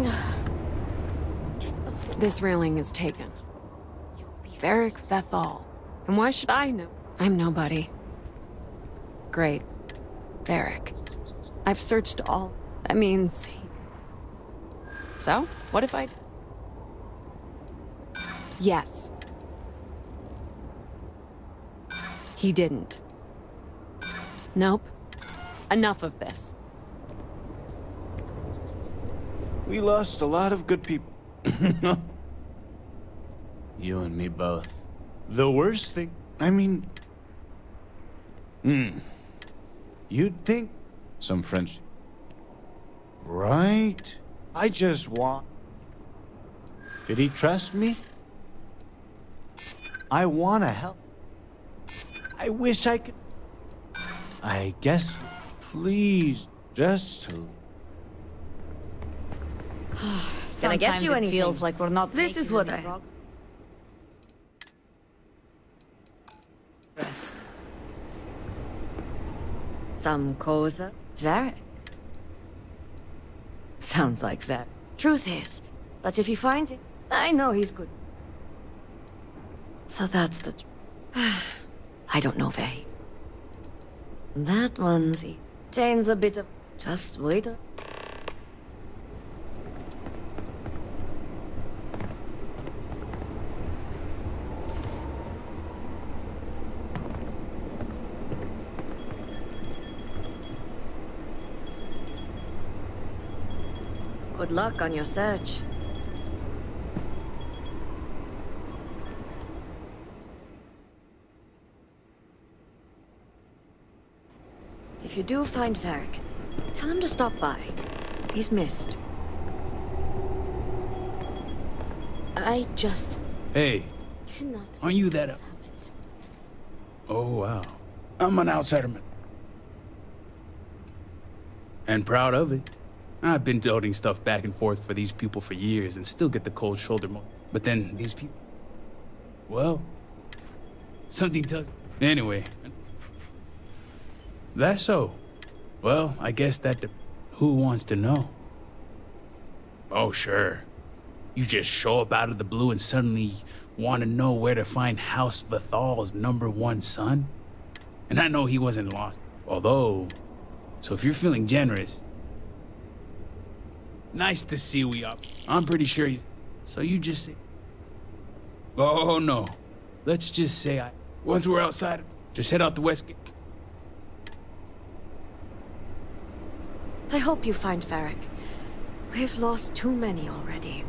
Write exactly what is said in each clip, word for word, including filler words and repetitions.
This railing is taken. Vaeric Vethal. And why should I know? I'm nobody. Great. Vaeric. I've searched all. That means... So? What if I... Yes. He didn't. Nope. Enough of this. We lost a lot of good people. You and me both. The worst thing... I mean... Hmm. You'd think... Some friendship. Right? I just want... Did he trust me? I wanna help. I wish I could... I guess... Please, just to... Can I get you it anything? Feels like we're not. This is what I. Prog Press. Some cosa. Vaeric. Sounds like Vaeric. Truth is, but if he finds it, I know he's good. So that's the. I don't know Vaeric. That one's he. Tane's a bit of. Just wait. A Good luck on your search. If you do find Vaeric, tell him to stop by. He's missed. I just... Hey, cannot... aren't you that... Oh, wow. I'm an outsider, man. And proud of it. I've been toting stuff back and forth for these people for years and still get the cold shoulder mo- But then these people... Well... Something tells... Anyway. That's so. Well, I guess that... De- Who wants to know? Oh, sure. You just show up out of the blue and suddenly want to know where to find House Vethal's number one son? And I know he wasn't lost. Although... So if you're feeling generous... Nice to see we up. I'm pretty sure he's... So you just say... Oh, no. Let's just say I... Once we're outside, just head out the west gate. I hope you find Vaeric. We've lost too many already.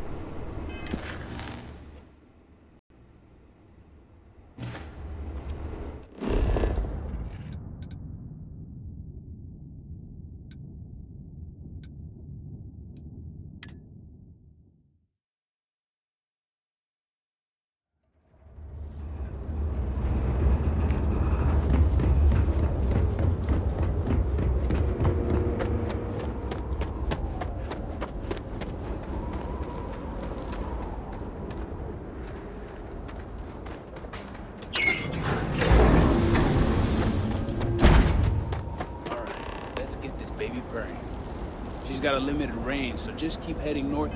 Got a limited range, so just keep heading north.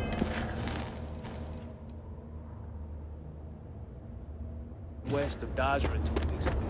West of Dazra to an extent.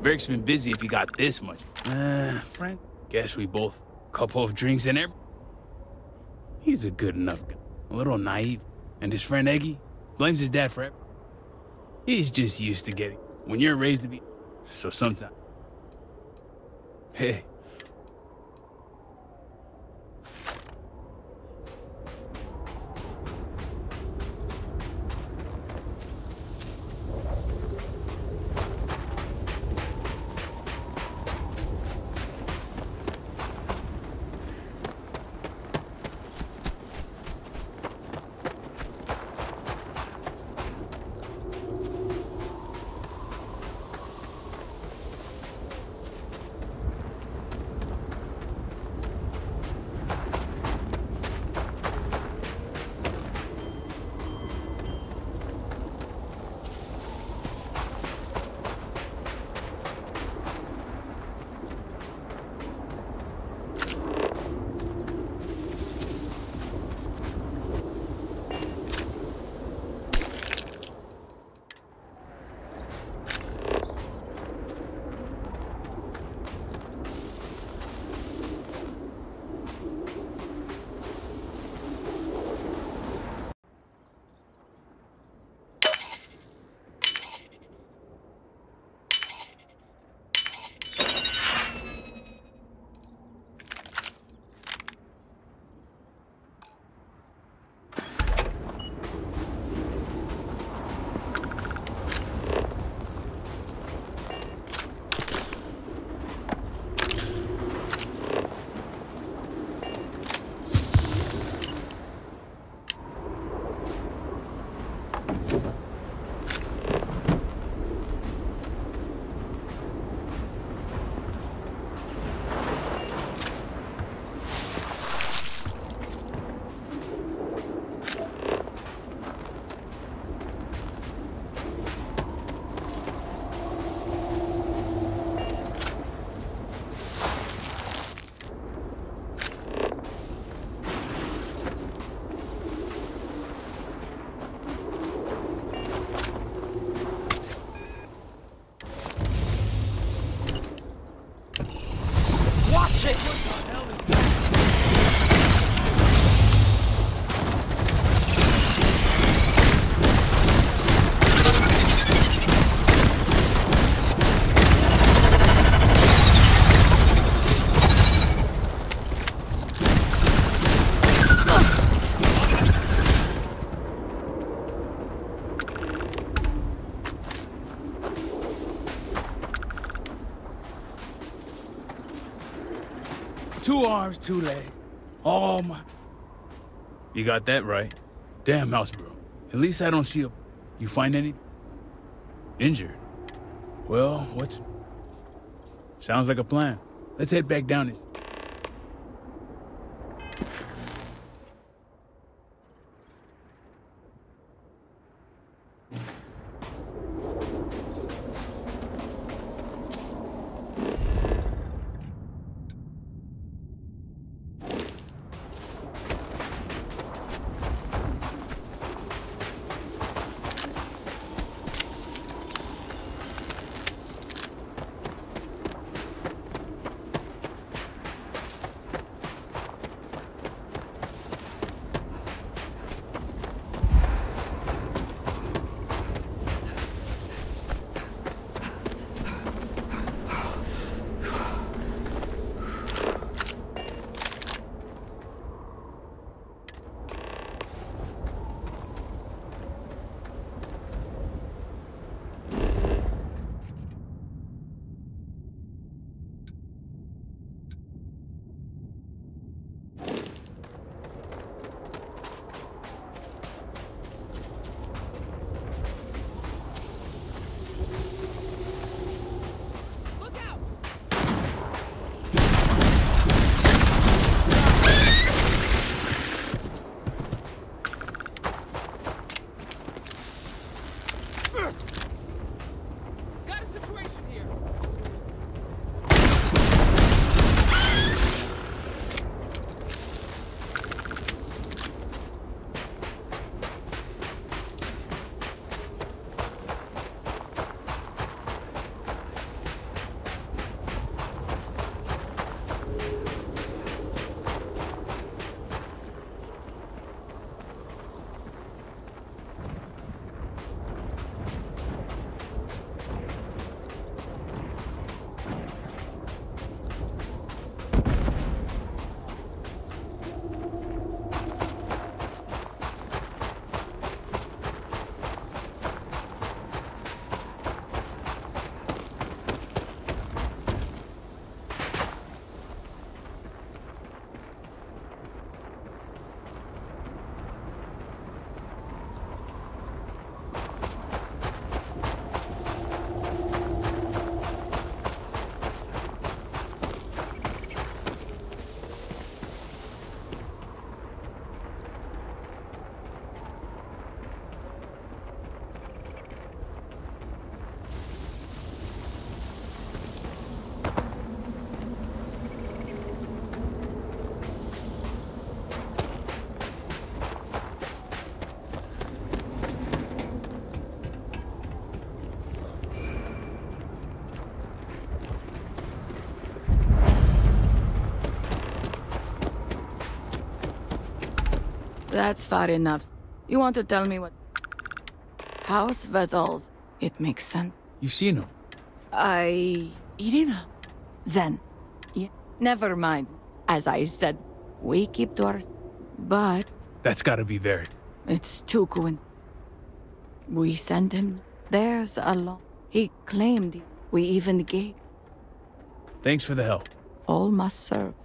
Vaeric's been busy if he got this much. Uh, Frank, guess we both couple of drinks in there. He's a good enough guy. A little naive. And his friend Eggy blames his dad for it. He's just used to getting when you're raised to be. So sometimes. Hey. Two arms, two legs. Oh my. You got that right. Damn, house bro. At least I don't see a... You find any... Injured? Well, what's... Sounds like a plan. Let's head back down this... That's far enough. You want to tell me what... House Vethal's... It makes sense. You've seen him. I... Irina. Zen. Yeah. Never mind. As I said, we keep to ours. But... That's gotta be Vaeric. It's too coincidental. We sent him. There's a lot. He claimed it. We even gave. Thanks for the help. All must serve.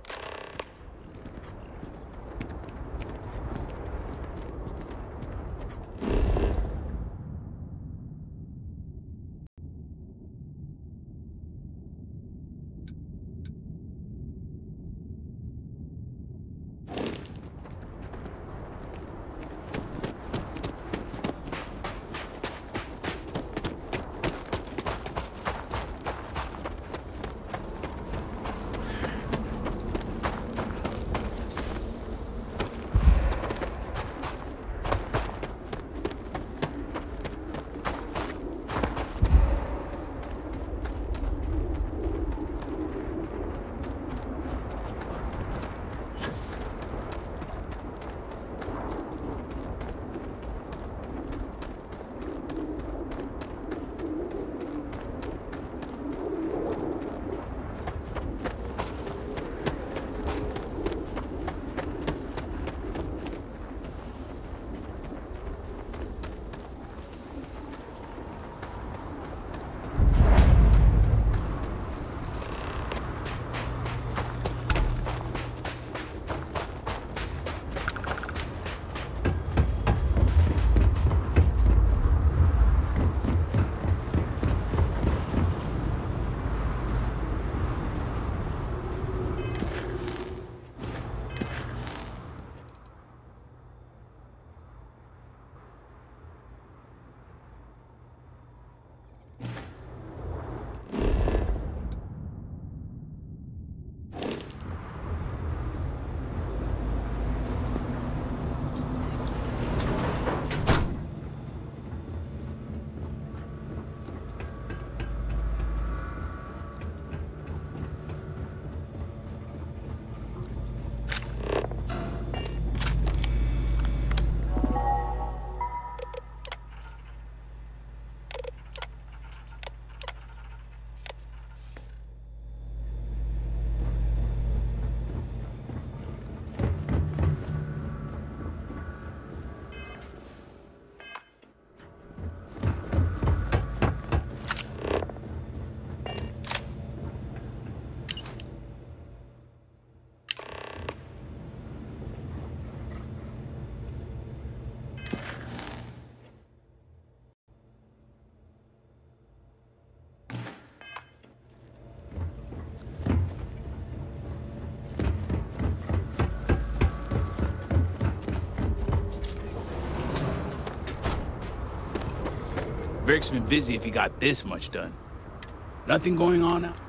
Vaeric's been busy if he got this much done. Nothing going on now?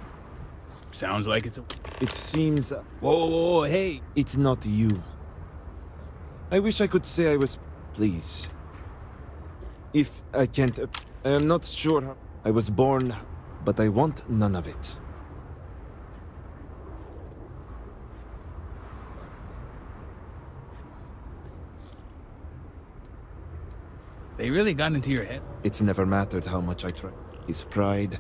Sounds like it's a... It seems... Whoa, whoa, whoa, hey! It's not you. I wish I could say I was... Please. If I can't... Uh, I am not sure how... I was born, but I want none of it. They really got into your head? It's never mattered how much I try. His pride...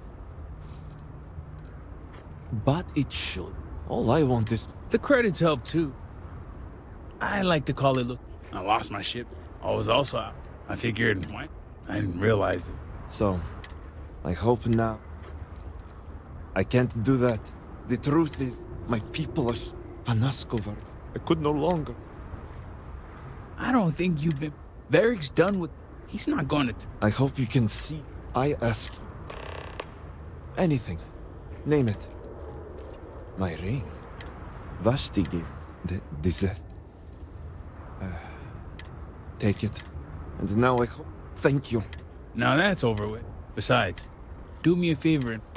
But it should. All I want is... The credits help too. I like to call it, look, I lost my ship. I was also out. I figured, what? I didn't realize it. So, I hope now... I can't do that. The truth is, my people are... Anaskovar. I could no longer. I don't think you've been... Vaeric's done with... He's not going to... I hope you can see. I asked... Anything. Name it. My ring. Vashti gave... The disaster. Uh, take it. And now I hope... Thank you. Now that's over with. Besides, do me a favor and...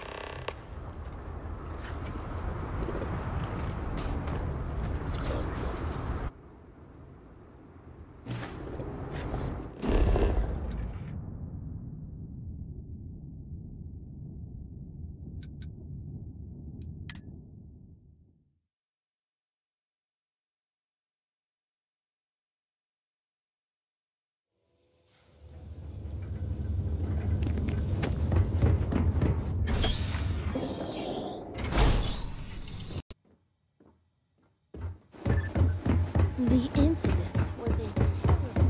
The incident was a terrible...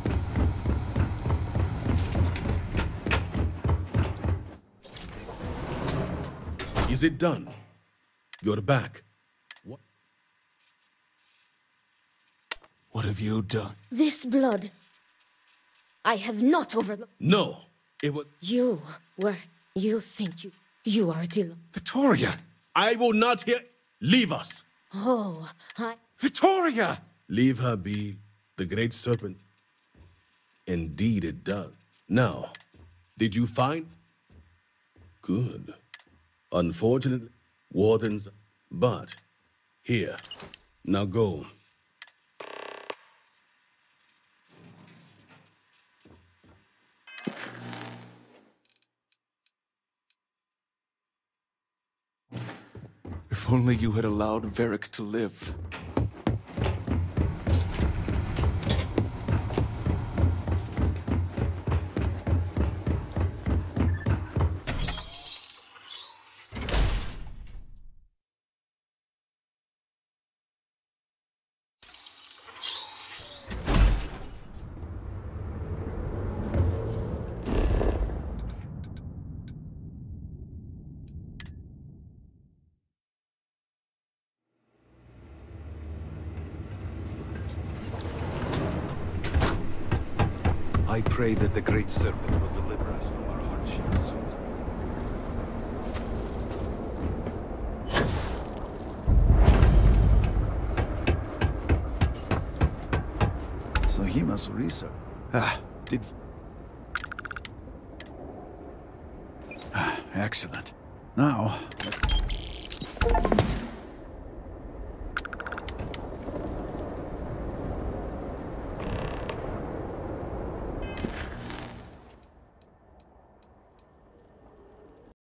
Is it done? You're back. What? What have you done? This blood. I have not overlooked. No, it was... You were... You think you... You are Dylan. Victoria! I will not hear... Leave us! Oh, I... Victoria! Leave her be, the great serpent. Indeed it does. Now, did you find? Good. Unfortunately, wardens... But, here. Now go. If only you had allowed Vaeric to live. I pray that the Great Serpent will deliver us from our hardships. So he must research. Ah, did... Ah, excellent. Now...